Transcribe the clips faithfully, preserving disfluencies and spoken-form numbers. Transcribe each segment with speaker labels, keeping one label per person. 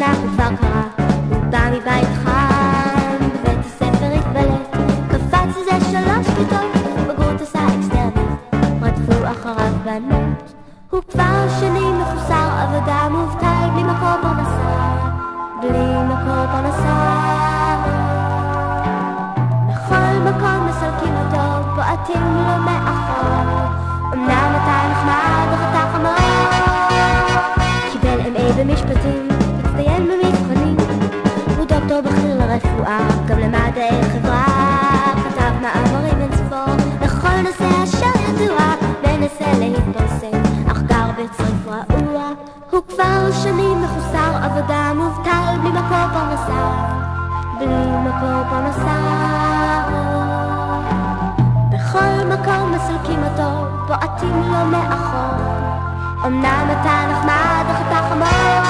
Speaker 1: התנ"ך הוא כבר קרא, הוא בא מבית חם, בבית הספר התבלט, קפץ לזה שלוש כיתות, בגרות עשה אקסטרנית, רדפו אחריו בנות. הוא כבר שנים מחוסר עבודה, מובטל בלי מקור פרנסה, בלי מקור פרנסה. בכל מקום מסלקים אותו, בועטים לו מאחור, אמנם אתה נחמד וחתך המור, קיבל אם איי במשפטים, הצטיין במבחנים, הוא דוקטור בכיר לרפואה, גם למדעי חברה, כתב מאמרים אין ספור, לכל נושא אשר ידוע, מנסה להתפרסם, אך גר בצריף רעוע. הוא כבר שנים מחוסר עבודה, מובטל בלי מקור פרנסה, בלי מקור פרנסה. בכל מקום מסלקים אותו, בועטים לו מאחור, אמנם אתה נחמד אך אתה חמור.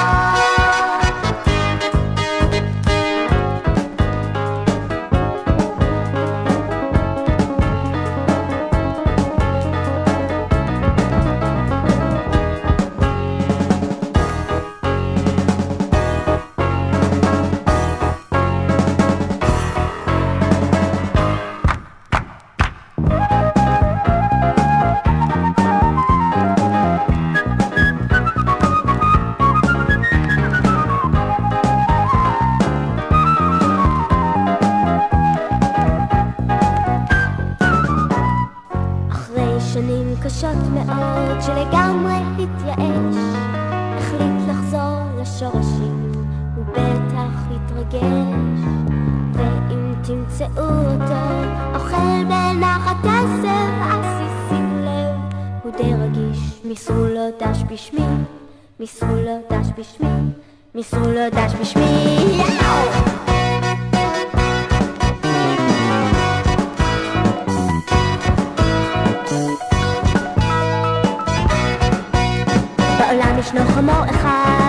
Speaker 1: קשות מאוד שלגמרי התייאש, החליט לחזור לשורשים, הוא בטח התרגש. ואם תמצאו אותו אוכל בנחת עשר, אז שימו לב, הוא די רגיש. מיסרו לו דש בשמי, מיסרו לו דש בשמי, מיסרו לו דש בשמי. יאו! בעולם ישנו חמור אחד